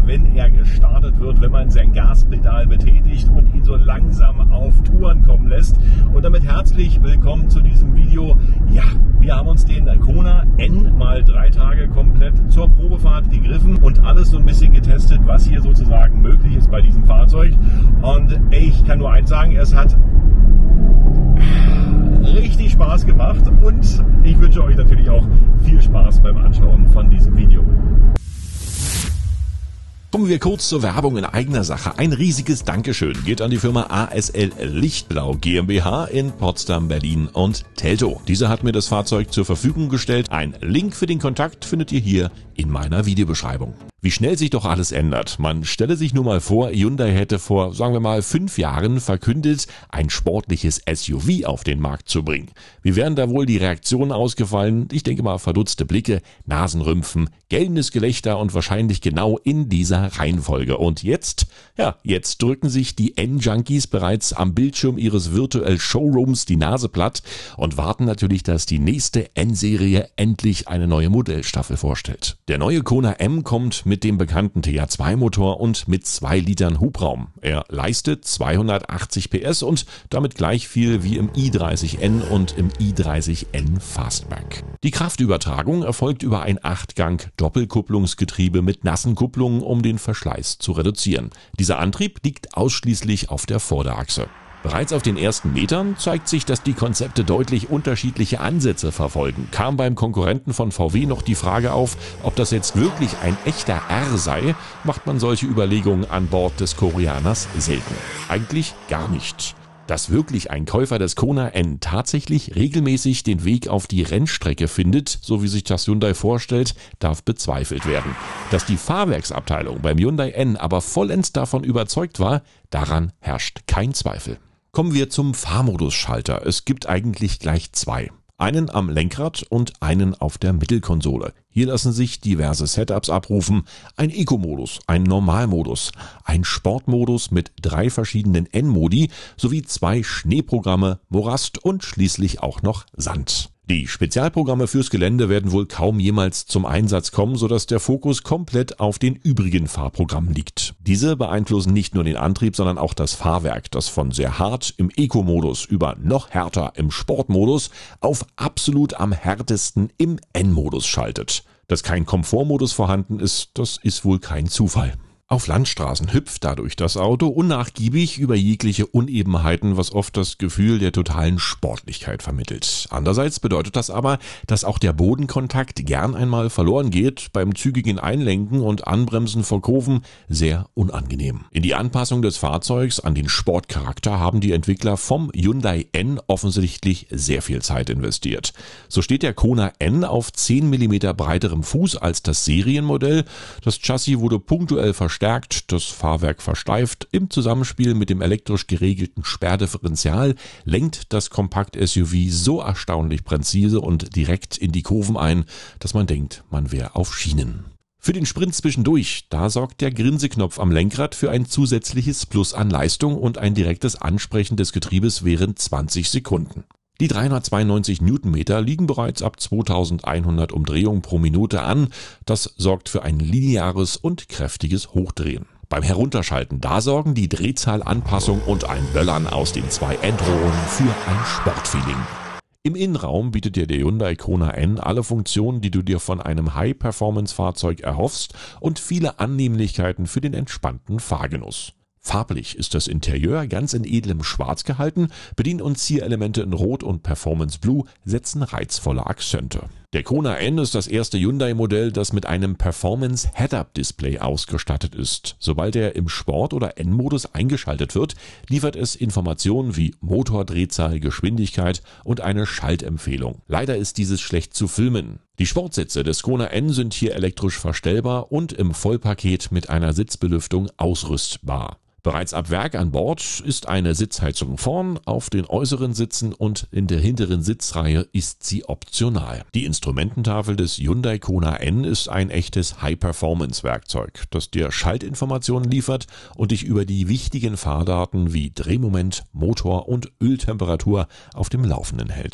wenn er gestartet wird, wenn man sein Gaspedal betätigt und ihn so langsam auf Touren kommen lässt. Und damit herzlich willkommen zu diesem Video. Ja, wir haben uns den Kona N mal 3 Tage komplett zur Probefahrt gegriffen und alles so ein bisschen getestet, was hier sozusagen möglich ist bei diesem Fahrzeug. Und ich kann nur eins sagen, es hat richtig Spaß gemacht und ich wünsche euch natürlich auch viel Spaß beim Anschauen von diesem Video. Kommen wir kurz zur Werbung in eigener Sache. Ein riesiges Dankeschön geht an die Firma ASL Lichtblau GmbH in Potsdam, Berlin und Teltow. Diese hat mir das Fahrzeug zur Verfügung gestellt. Ein Link für den Kontakt findet ihr hier in meiner Videobeschreibung. Wie schnell sich doch alles ändert. Man stelle sich nur mal vor, Hyundai hätte vor, sagen wir mal, 5 Jahren verkündet, ein sportliches SUV auf den Markt zu bringen. Wie wären da wohl die Reaktionen ausgefallen? Ich denke mal verdutzte Blicke, Nasenrümpfen, gellendes Gelächter und wahrscheinlich genau in dieser Reihenfolge. Und jetzt drücken sich die N-Junkies bereits am Bildschirm ihres virtuellen Showrooms die Nase platt und warten natürlich, dass die nächste N-Serie endlich eine neue Modellstaffel vorstellt. Der neue Kona M kommt mit dem bekannten TH2-Motor und mit 2 Litern Hubraum. Er leistet 280 PS und damit gleich viel wie im i30N und im i30N Fastback. Die Kraftübertragung erfolgt über ein 8-Gang Doppelkupplungsgetriebe mit nassen Kupplungen, um den Verschleiß zu reduzieren. Dieser Antrieb liegt ausschließlich auf der Vorderachse. Bereits auf den ersten Metern zeigt sich, dass die Konzepte deutlich unterschiedliche Ansätze verfolgen. Kam beim Konkurrenten von VW noch die Frage auf, ob das jetzt wirklich ein echter R sei, macht man solche Überlegungen an Bord des Koreaners selten. Eigentlich gar nicht. Dass wirklich ein Käufer des Kona N tatsächlich regelmäßig den Weg auf die Rennstrecke findet, so wie sich das Hyundai vorstellt, darf bezweifelt werden. Dass die Fahrwerksabteilung beim Hyundai N aber vollends davon überzeugt war, daran herrscht kein Zweifel. Kommen wir zum Fahrmodusschalter. Es gibt eigentlich gleich 2. Einen am Lenkrad und einen auf der Mittelkonsole. Hier lassen sich diverse Setups abrufen. Ein Eco-Modus, ein Normalmodus, ein Sportmodus mit 3 verschiedenen N-Modi sowie 2 Schneeprogramme, Morast und schließlich auch noch Sand. Die Spezialprogramme fürs Gelände werden wohl kaum jemals zum Einsatz kommen, sodass der Fokus komplett auf den übrigen Fahrprogrammen liegt. Diese beeinflussen nicht nur den Antrieb, sondern auch das Fahrwerk, das von sehr hart im Eco-Modus über noch härter im Sportmodus auf absolut am härtesten im N-Modus schaltet. Dass kein Komfortmodus vorhanden ist, das ist wohl kein Zufall. Auf Landstraßen hüpft dadurch das Auto unnachgiebig über jegliche Unebenheiten, was oft das Gefühl der totalen Sportlichkeit vermittelt. Andererseits bedeutet das aber, dass auch der Bodenkontakt gern einmal verloren geht, beim zügigen Einlenken und Anbremsen vor Kurven sehr unangenehm. In die Anpassung des Fahrzeugs an den Sportcharakter haben die Entwickler vom Hyundai N offensichtlich sehr viel Zeit investiert. So steht der Kona N auf 10 mm breiterem Fuß als das Serienmodell. Das Chassis wurde punktuell verstärkt, das Fahrwerk versteift. Im Zusammenspiel mit dem elektrisch geregelten Sperrdifferential lenkt das Kompakt-SUV so erstaunlich präzise und direkt in die Kurven ein, dass man denkt, man wäre auf Schienen. Für den Sprint zwischendurch, da sorgt der Grinseknopf am Lenkrad für ein zusätzliches Plus an Leistung und ein direktes Ansprechen des Getriebes während 20 Sekunden. Die 392 Newtonmeter liegen bereits ab 2100 Umdrehungen pro Minute an. Das sorgt für ein lineares und kräftiges Hochdrehen. Beim Herunterschalten, da sorgen die Drehzahlanpassung und ein Böllern aus den 2 Endrohren für ein Sportfeeling. Im Innenraum bietet dir der Hyundai Kona N alle Funktionen, die du dir von einem High-Performance-Fahrzeug erhoffst und viele Annehmlichkeiten für den entspannten Fahrgenuss. Farblich ist das Interieur ganz in edlem Schwarz gehalten, Bedien- und Zierelemente in Rot und Performance Blue setzen reizvolle Akzente. Der Kona N ist das erste Hyundai-Modell, das mit einem Performance Head-Up-Display ausgestattet ist. Sobald er im Sport- oder N-Modus eingeschaltet wird, liefert es Informationen wie Motordrehzahl, Geschwindigkeit und eine Schaltempfehlung. Leider ist dieses schlecht zu filmen. Die Sportsitze des Kona N sind hier elektrisch verstellbar und im Vollpaket mit einer Sitzbelüftung ausrüstbar. Bereits ab Werk an Bord ist eine Sitzheizung vorn, auf den äußeren Sitzen und in der hinteren Sitzreihe ist sie optional. Die Instrumententafel des Hyundai Kona N ist ein echtes High-Performance-Werkzeug, das dir Schaltinformationen liefert und dich über die wichtigen Fahrdaten wie Drehmoment, Motor und Öltemperatur auf dem Laufenden hält.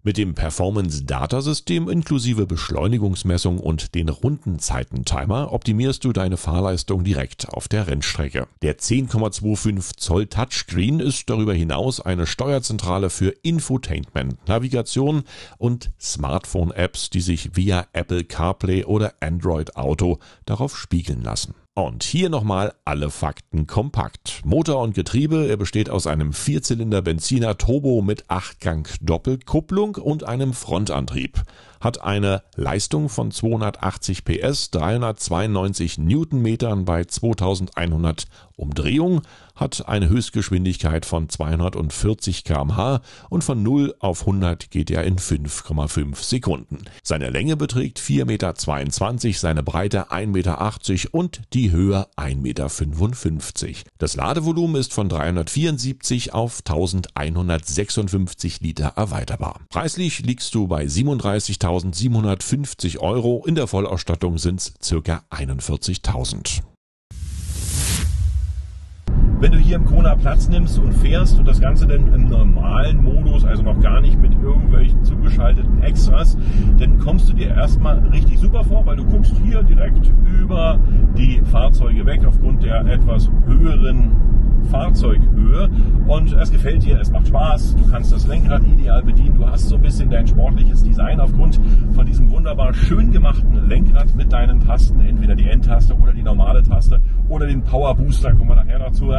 Mit dem Performance-Data-System inklusive Beschleunigungsmessung und den Rundenzeiten-Timer optimierst du deine Fahrleistung direkt auf der Rennstrecke. Der 10,25 Zoll Touchscreen ist darüber hinaus eine Steuerzentrale für Infotainment, Navigation und Smartphone-Apps, die sich via Apple CarPlay oder Android Auto darauf spiegeln lassen. Und hier nochmal alle Fakten kompakt. Motor und Getriebe, er besteht aus einem 4-Zylinder-Benziner Turbo mit 8-Gang-Doppelkupplung und einem Frontantrieb. Hat eine Leistung von 280 PS, 392 Newtonmetern bei 2100 Umdrehungen, hat eine Höchstgeschwindigkeit von 240 km/h und von 0 auf 100 geht er in 5,5 Sekunden. Seine Länge beträgt 4,22 Meter, seine Breite 1,80 Meter und die Höhe 1,55 Meter. Das Ladevolumen ist von 374 auf 1156 Liter erweiterbar. Preislich liegst du bei 37.750 €, in der Vollausstattung sind es ca. 41.000. Wenn du hier im Kona Platz nimmst und fährst und das Ganze dann im normalen Modus, also noch gar nicht mit irgendwelchen zugeschalteten Extras, dann kommst du dir erstmal richtig super vor, weil du guckst hier direkt über die Fahrzeuge weg aufgrund der etwas höheren Fahrzeughöhe und es gefällt dir, es macht Spaß, du kannst das Lenkrad ideal bedienen, du hast so ein bisschen dein sportliches Design aufgrund von diesem wunderbar schön gemachten Lenkrad mit deinen Tasten, entweder die N-Taste oder die normale Taste oder den Power Booster, kommen wir nachher noch zur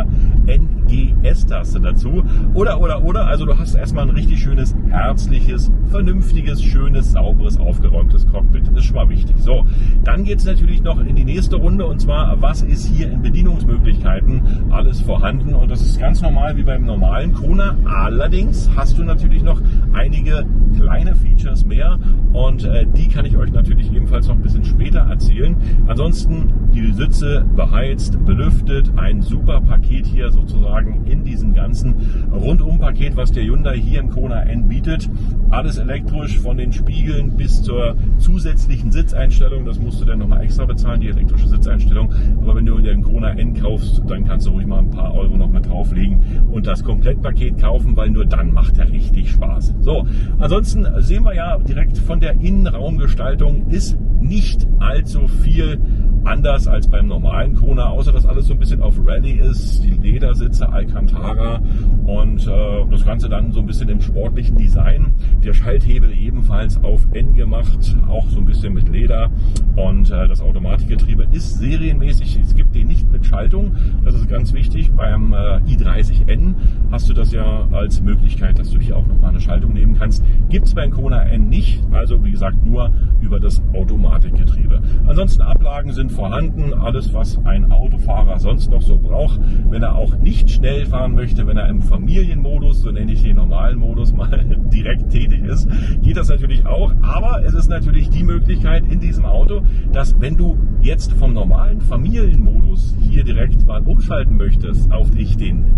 NGS-Taste dazu oder, also du hast erstmal ein richtig schönes, herzliches, vernünftiges, schönes, sauberes, aufgeräumtes Cockpit, das ist schon mal wichtig. So, dann geht es natürlich noch in die nächste Runde und zwar, was ist hier in Bedienungsmöglichkeiten alles vorhanden? Und das ist ganz normal wie beim normalen Kona. Allerdings hast du natürlich noch einige kleine Features mehr und die kann ich euch natürlich ebenfalls noch ein bisschen später erzählen. Ansonsten die Sitze beheizt, belüftet, ein super Paket hier sozusagen in diesem ganzen Rundum-Paket, was der Hyundai hier im Kona N bietet. Alles elektrisch, von den Spiegeln bis zur zusätzlichen Sitzeinstellung. Das musst du dann nochmal extra bezahlen, die elektrische Sitzeinstellung. Aber wenn du den Kona N kaufst, dann kannst du ruhig mal ein paar Euro noch mit drauflegen und das Komplettpaket kaufen, weil nur dann macht er richtig Spaß. So, ansonsten sehen wir ja direkt von der Innenraumgestaltung ist nicht allzu viel anders als beim normalen Kona, außer dass alles so ein bisschen auf Rallye ist, die Ledersitze Alcantara und das Ganze dann so ein bisschen im sportlichen Design. Der Schalthebel ebenfalls auf N gemacht, auch so ein bisschen mit Leder und das Automatikgetriebe ist serienmäßig, es gibt den nicht mit Schaltung, das ist ganz wichtig. Beim i30N hast du das ja als Möglichkeit, dass du hier auch nochmal eine Schaltung nehmen kannst. Gibt es beim Kona N nicht, also wie gesagt nur über das Automatikgetriebe. Ansonsten Ablagen sind vorhanden, alles was ein Autofahrer sonst noch so braucht. Wenn er auch nicht schnell fahren möchte, wenn er im Familienmodus, so nenne ich den normalen Modus, mal direkt tätig ist, geht das natürlich auch. Aber es ist natürlich die Möglichkeit in diesem Auto, dass wenn du jetzt vom normalen Familienmodus hier direkt mal umschalten möchtest auf den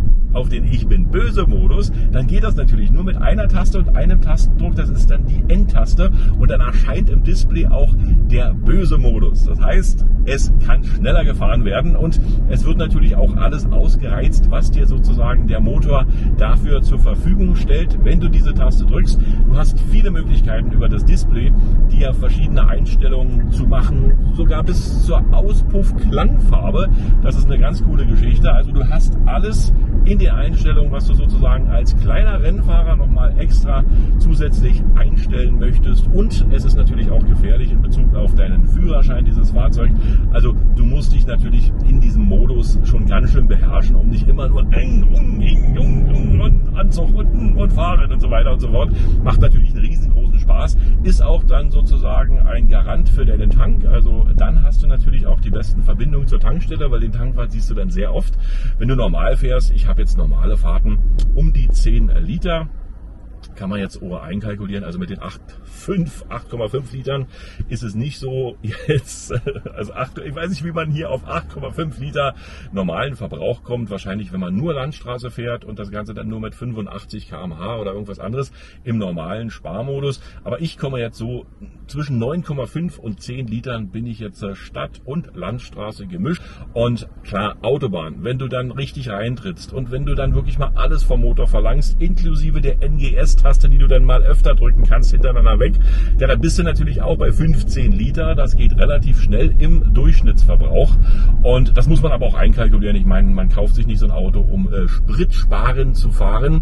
Ich bin böse Modus, dann geht das natürlich nur mit einer Taste und einem Tastendruck, das ist dann die N-Taste und dann erscheint im Display auch der böse Modus. Das heißt, es kann schneller gefahren werden und es wird natürlich auch alles ausgereizt, was dir sozusagen der Motor dafür zur Verfügung stellt, wenn du diese Taste drückst. Du hast viele Möglichkeiten über das Display, dir verschiedene Einstellungen zu machen, sogar bis zur Auspuff-Klangfarbe. Das ist eine ganz coole Geschichte. Also du hast alles in der Einstellung, was du sozusagen als kleiner Rennfahrer nochmal extra zusätzlich einstellen möchtest. Und es ist natürlich auch gefährlich in Bezug auf deinen Führerschein, dieses Fahrzeug. Also du musst dich natürlich in diesem Modus schon ganz schön beherrschen, um nicht immer nur und Anzug und fahren und so weiter und so fort. Macht natürlich einen riesengroßen Spaß. Ist auch dann sozusagen ein Garant für deinen Tank. Also dann hast du natürlich auch die besten Verbindungen zur Tankstelle, weil den Tankwart siehst du dann sehr oft. Wenn du normal fährst, ich habe jetzt normale Fahrten um die 10 Liter. Kann man jetzt einkalkulieren, also mit den 8,5 Litern ist es nicht so jetzt, also ich weiß nicht, wie man hier auf 8,5 Liter normalen Verbrauch kommt, wahrscheinlich wenn man nur Landstraße fährt und das Ganze dann nur mit 85 km/h oder irgendwas anderes im normalen Sparmodus, aber ich komme jetzt so zwischen 9,5 und 10 Litern bin ich jetzt Stadt- und Landstraße gemischt und klar, Autobahn, wenn du dann richtig reintrittst und wenn du dann wirklich mal alles vom Motor verlangst, inklusive der NGS-Taste, N-Taste, die du dann mal öfter drücken kannst, hintereinander weg. Ja, da bist du natürlich auch bei 15 Liter. Das geht relativ schnell im Durchschnittsverbrauch. Und das muss man aber auch einkalkulieren. Ich meine, man kauft sich nicht so ein Auto, um spritsparend zu fahren.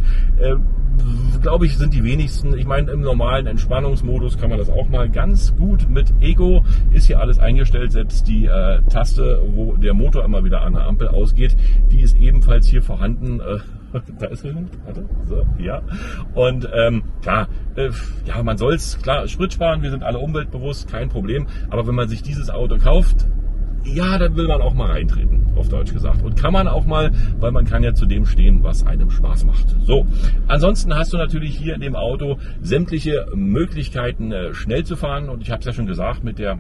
Glaube ich, sind die wenigsten. Ich meine, im normalen Entspannungsmodus kann man das auch mal ganz gut mit Eco. Ist hier alles eingestellt. Selbst die Taste, wo der Motor immer wieder an der Ampel ausgeht, die ist ebenfalls hier vorhanden. Da ist er. Warte. So, ja. Und klar, ja, man soll es, klar, Sprit sparen. Wir sind alle umweltbewusst, kein Problem. Aber wenn man sich dieses Auto kauft, ja, dann will man auch mal reintreten, auf Deutsch gesagt. Und kann man auch mal, weil man kann ja zu dem stehen, was einem Spaß macht. So, ansonsten hast du natürlich hier in dem Auto sämtliche Möglichkeiten, schnell zu fahren. Und ich habe es ja schon gesagt, mit der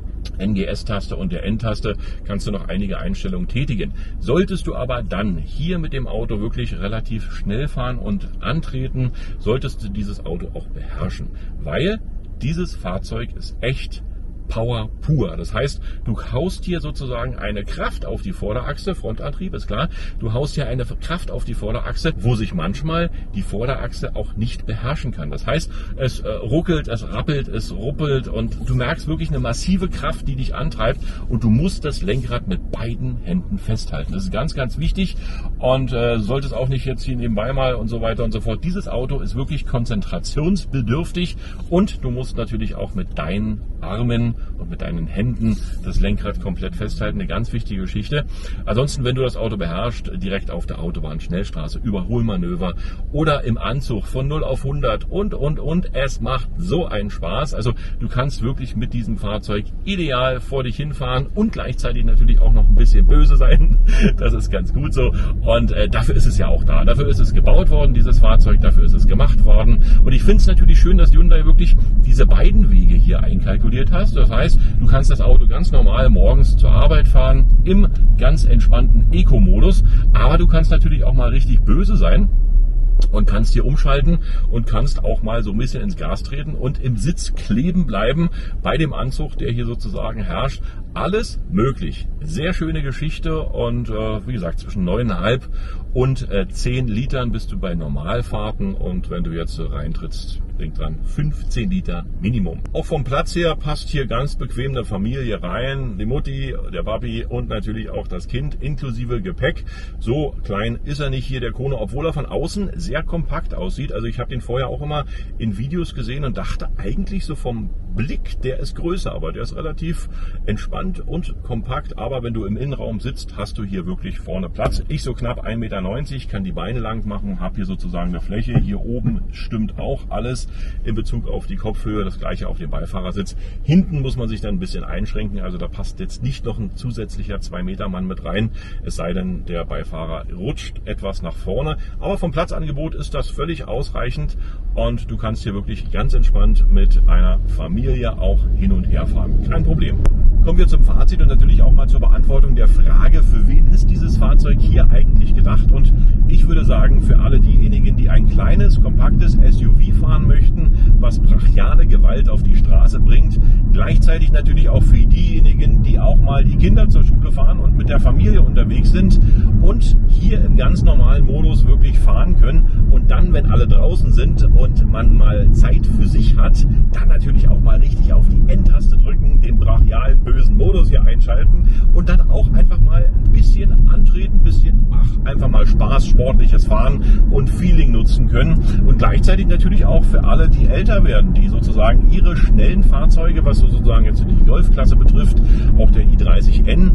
NGS-Taste und der N-Taste kannst du noch einige Einstellungen tätigen. Solltest du aber dann hier mit dem Auto wirklich relativ schnell fahren und antreten, solltest du dieses Auto auch beherrschen, weil dieses Fahrzeug ist echt Power pur. Das heißt, du haust hier sozusagen eine Kraft auf die Vorderachse, Frontantrieb ist klar, du haust hier eine Kraft auf die Vorderachse, wo sich manchmal die Vorderachse auch nicht beherrschen kann. Das heißt, es ruckelt, es rappelt, es ruppelt und du merkst wirklich eine massive Kraft, die dich antreibt und du musst das Lenkrad mit beiden Händen festhalten. Das ist ganz, ganz wichtig und solltest auch nicht jetzt hier nebenbei mal und so weiter und so fort. Dieses Auto ist wirklich konzentrationsbedürftig und du musst natürlich auch mit deinen Armen und mit deinen Händen das Lenkrad komplett festhalten. Eine ganz wichtige Geschichte. Ansonsten, wenn du das Auto beherrschst, direkt auf der Autobahn, Schnellstraße, Überholmanöver oder im Anzug von 0 auf 100 und. Es macht so einen Spaß. Also du kannst wirklich mit diesem Fahrzeug ideal vor dich hinfahren und gleichzeitig natürlich auch noch ein bisschen böse sein. Das ist ganz gut so. Und dafür ist es ja auch da. Dafür ist es gebaut worden, dieses Fahrzeug. Dafür ist es gemacht worden. Und ich finde es natürlich schön, dass Hyundai wirklich diese beiden Wege hier einkalkuliert hast. Das heißt, du kannst das Auto ganz normal morgens zur Arbeit fahren, im ganz entspannten Eco-Modus, aber du kannst natürlich auch mal richtig böse sein und kannst hier umschalten und kannst auch mal so ein bisschen ins Gas treten und im Sitz kleben bleiben bei dem Anzug, der hier sozusagen herrscht. Alles möglich. Sehr schöne Geschichte und wie gesagt, zwischen 9,5 und 10 Litern bist du bei Normalfahrten und wenn du jetzt reintrittst, denk dran, 15 Liter Minimum. Auch vom Platz her passt hier ganz bequem eine Familie rein. Die Mutti, der Papi und natürlich auch das Kind inklusive Gepäck. So klein ist er nicht hier, der Kona, obwohl er von außen sehr kompakt aussieht. Also ich habe den vorher auch immer in Videos gesehen und dachte eigentlich so vom Blick, der ist größer, aber der ist relativ entspannt und kompakt. Aber wenn du im Innenraum sitzt, hast du hier wirklich vorne Platz. Ich so knapp 1,90 Meter, kann die Beine lang machen, habe hier sozusagen eine Fläche. Hier oben stimmt auch alles in Bezug auf die Kopfhöhe, das gleiche auf den Beifahrersitz. Hinten muss man sich dann ein bisschen einschränken, also da passt jetzt nicht noch ein zusätzlicher 2-Meter-Mann mit rein, es sei denn, der Beifahrer rutscht etwas nach vorne. Aber vom Platzangebot ist das völlig ausreichend und du kannst hier wirklich ganz entspannt mit einer Familie auch hin und her fahren. Kein Problem. Kommen wir zum Fazit und natürlich auch mal zur Beantwortung der Frage, für wen ist dieses Fahrzeug hier eigentlich gedacht? Und ich würde sagen, für alle diejenigen, die ein kleines, kompaktes SUV fahren möchten, was brachiale Gewalt auf die Straße bringt. Gleichzeitig natürlich auch für diejenigen, die auch mal die Kinder zur Schule fahren und mit der Familie unterwegs sind und hier im ganz normalen Modus wirklich fahren können. Und dann, wenn alle draußen sind und man mal Zeit für sich hat, dann natürlich auch mal richtig auf die N-Taste drücken, den brachialen, bösen Modus hier einschalten und dann auch einfach mal ein bisschen antreten, ein bisschen, einfach mal Spaß, sportliches Fahren und Feeling nutzen können. Und gleichzeitig natürlich auch für alle, die älter werden, die sozusagen ihre schnellen Fahrzeuge, was sozusagen jetzt die Golfklasse betrifft, auch der i30N,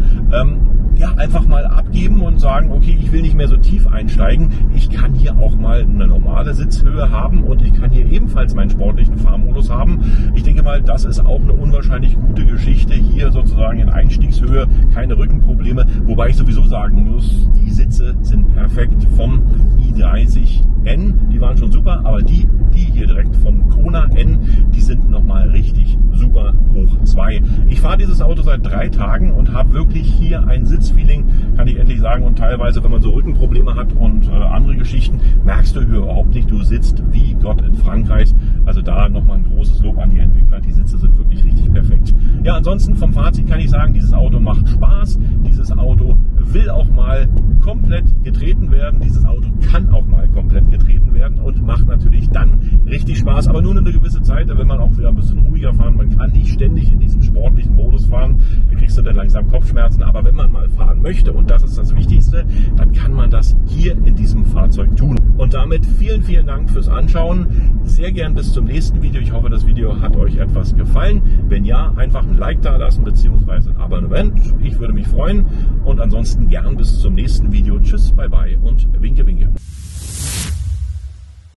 ja, einfach mal abgeben und sagen, okay, ich will nicht mehr so tief einsteigen. Ich kann hier auch mal eine normale Sitzhöhe haben und ich kann hier ebenfalls meinen sportlichen Fahrmodus haben. Ich denke mal, das ist auch eine unwahrscheinlich gute Geschichte. Hier sozusagen in Einstiegshöhe, keine Rückenprobleme. Wobei ich sowieso sagen muss, die Sitze sind perfekt vom i30N. Die waren schon super, aber die hier direkt vom Kona N, die sind nochmal richtig super hoch 2. Ich fahre dieses Auto seit 3 Tagen und habe wirklich hier ein Sitzfeeling, kann ich endlich sagen. Und teilweise, wenn man so Rückenprobleme hat und andere Geschichten, merkst Sitzehöhe überhaupt nicht. Du sitzt wie Gott in Frankreich. Also da nochmal ein großes Lob an die Entwickler. Die Sitze sind wirklich richtig perfekt. Ja, ansonsten vom Fazit kann ich sagen, dieses Auto macht Spaß. Dieses Auto will auch mal komplett getreten werden. Dieses Auto kann auch mal komplett getreten werden und macht natürlich dann richtig Spaß. Aber nur eine gewisse Zeit, da will man auch wieder ein bisschen ruhiger fahren. Man kann nicht ständig in diesem sportlichen Modus fahren. Da kriegst du dann langsam Kopfschmerzen. Aber wenn man mal fahren möchte, und das ist das Wichtigste, dann kann man das hier in diesem Fahrzeug tun. Und damit vielen, vielen Dank fürs Anschauen. Sehr gern bis zum nächsten Video. Ich hoffe, das Video hat euch etwas gefallen. Wenn ja, einfach ein Like da lassen bzw. ein Abonnement. Ich würde mich freuen. Und ansonsten gern bis zum nächsten Video. Tschüss, bye bye und winke, winke.